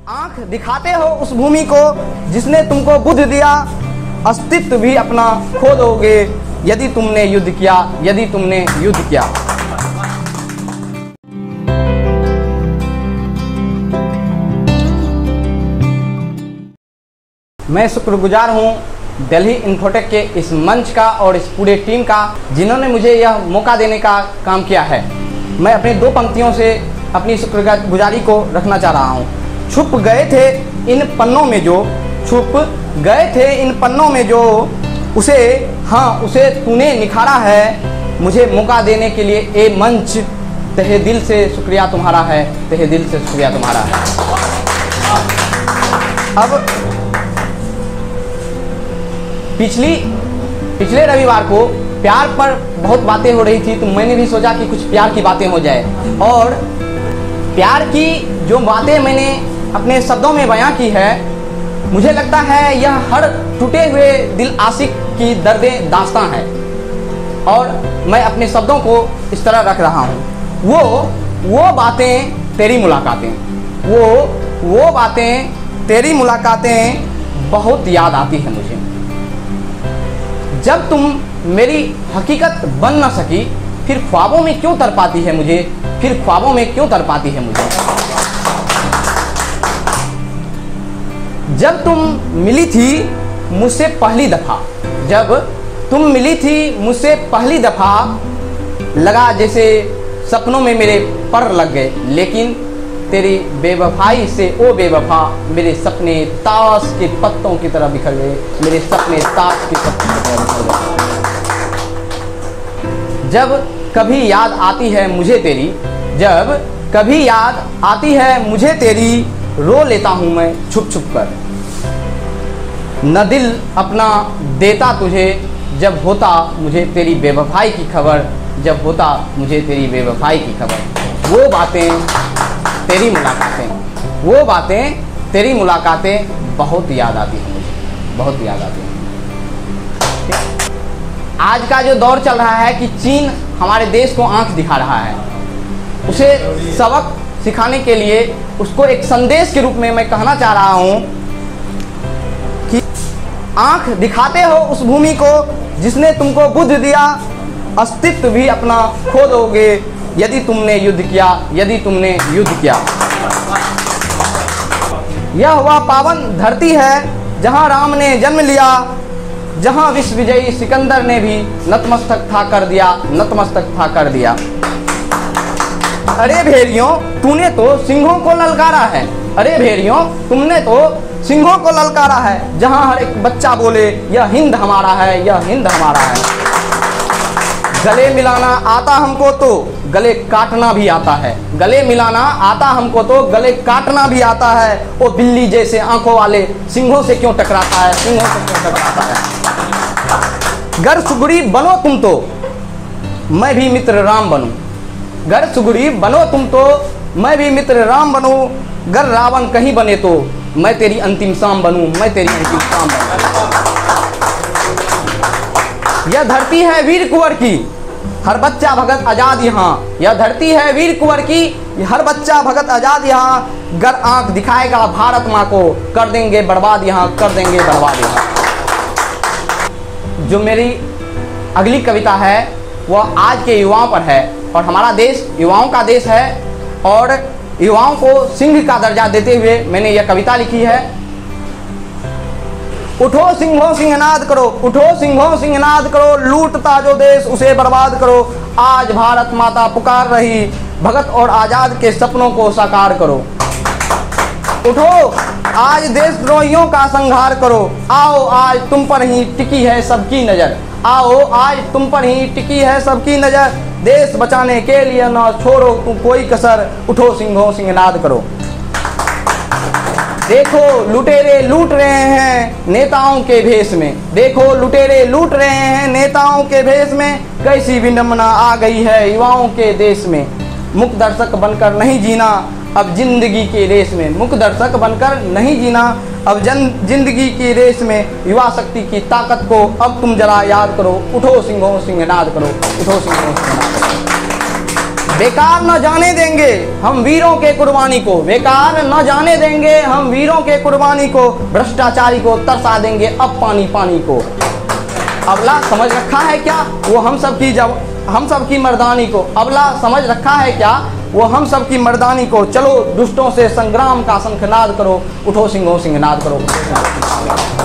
आंख दिखाते हो उस भूमि को जिसने तुमको बुद्ध दिया, अस्तित्व भी अपना खो दोगे यदि तुमने युद्ध किया, यदि तुमने युद्ध किया। मैं शुक्रगुजार हूं दिल्ली इन्फोटेक के इस मंच का और इस पूरे टीम का जिन्होंने मुझे यह मौका देने का काम किया है। मैं अपनी दो पंक्तियों से अपनी शुक्रगुजारी को रखना चाह रहा हूं। छुप गए थे इन पन्नों में जो, छुप गए थे इन पन्नों में जो, उसे उसे तूने निखारा है। मुझे मौका देने के लिए ए मंच, तहे दिल से शुक्रिया तुम्हारा है, तहे दिल से शुक्रिया तुम्हारा है। अब पिछले रविवार को प्यार पर बहुत बातें हो रही थी, तो मैंने भी सोचा कि कुछ प्यार की बातें हो जाए। और प्यार की जो बातें मैंने अपने शब्दों में बयां की है, मुझे लगता है यह हर टूटे हुए दिल आशिक की दर्द दास्तां है। और मैं अपने शब्दों को इस तरह रख रहा हूँ। वो बातें तेरी मुलाकातें, वो बातें तेरी मुलाकातें बहुत याद आती है मुझे। जब तुम मेरी हकीकत बन न सकी, फिर ख्वाबों में क्यों तरपाती है मुझे, फिर ख्वाबों में क्यों तरपाती है मुझे। जब तुम मिली थी मुझसे पहली दफा, जब तुम मिली थी मुझसे पहली दफा, लगा जैसे सपनों में मेरे पर लग गए। लेकिन तेरी बेवफाई से ओ बेवफा, मेरे सपने ताश के पत्तों की तरह बिखर गए, मेरे सपने ताश के पत्तों की तरह बिखर गए। जब कभी याद आती है मुझे तेरी, जब कभी याद आती है मुझे तेरी, रो लेता हूँ मैं छुप छुप कर। न दिल अपना देता तुझे, जब होता मुझे तेरी बेवफाई की खबर, जब होता मुझे तेरी बेवफाई की खबर। वो बातें तेरी मुलाकातें, वो बातें तेरी मुलाकातें बहुत याद आती हैं मुझे, बहुत याद आती हैं। आज का जो दौर चल रहा है कि चीन हमारे देश को आंख दिखा रहा है, उसे सबक सिखाने के लिए उसको एक संदेश के रूप में मैं कहना चाह रहा हूं कि आंख दिखाते हो उस भूमि को जिसने तुमको बुद्ध दिया, अस्तित्व भी अपना खो दोगे यदि तुमने युद्ध किया, यदि तुमने युद्ध किया। यह वह पावन धरती है जहां राम ने जन्म लिया, जहां विश्व विजयी सिकंदर ने भी नतमस्तक था कर दिया, नतमस्तक था कर दिया। अरे भेड़ियों तूने तो सिंहों को ललकारा है, अरे भेड़ियों तुमने तो सिंहों को ललकारा है। जहां हर एक बच्चा बोले यह हिंद हमारा है, यह हिंद हमारा है। गले मिलाना आता हमको तो गले काटना भी आता है, गले मिलाना आता हमको तो गले काटना भी आता है। ओ बिल्ली जैसे आंखों वाले सिंहों से क्यों टकराता है, सिंहों से क्यों टकराता है। गर सुगरी बनो तुम तो मैं भी मित्र राम बनूं, गर सुगरी बनो तुम तो मैं भी मित्र राम बनूं। गर रावण कहीं बने तो मैं तेरी अंतिम शाम बनूं, मैं तेरी अंतिम शाम बनूं। यह धरती है वीर कुंवर की, हर बच्चा भगत आजाद यहाँ। यह धरती है वीर कुंवर की, हर बच्चा भगत आजाद यहाँ। गर आंख दिखाएगा भारत माँ को, कर देंगे बर्बाद यहाँ, कर देंगे बर्बाद यहाँ। जो मेरी अगली कविता है वह आज के युवाओं पर है, और हमारा देश युवाओं का देश है, और युवाओं को सिंह का दर्जा देते हुए मैंने यह कविता लिखी है। उठो सिंहों सिंहनाद करो, उठो सिंहों सिंहनाद करो, लूटता जो देश उसे बर्बाद करो। आज भारत माता पुकार रही, भगत और आजाद के सपनों को साकार करो। उठो आज देशद्रोहियों का संहार करो, आओ आज तुम पर ही टिकी है सबकी नजर, आओ आज तुम पर ही टिकी है सबकी नजर। देश बचाने के लिए ना छोड़ो तुम कोई कसर, उठो सिंहों सिंहनाद करो। देखो लुटेरे लूट रहे हैं नेताओं के भेष में, देखो लुटेरे लूट रहे हैं नेताओं के भेष में। कैसी विडंबना आ गई है युवाओं के देश में, मुक्त दर्शक बनकर नहीं जीना अब जिंदगी की रेस में, मुक्त दर्शक बनकर नहीं जीना अब जिंदगी की रेस में। युवा शक्ति की ताकत को अब तुम जरा याद करो, उठो सिंहों सिंहनाद करो, उठो सिंहों सिंहनाद करो। बेकार न जाने देंगे हम वीरों के कुर्बानी को, बेकार न जाने देंगे हम वीरों के कुर्बानी को, भ्रष्टाचारी को तरसा देंगे अब पानी पानी को। अबला समझ रखा है क्या वो हम सब की मर्दानी को, अबला समझ रखा है क्या वो हम सब की मर्दानी को। चलो दुष्टों से संग्राम का शंखनाद करो, उठो सिंहों सिंहनाद करो।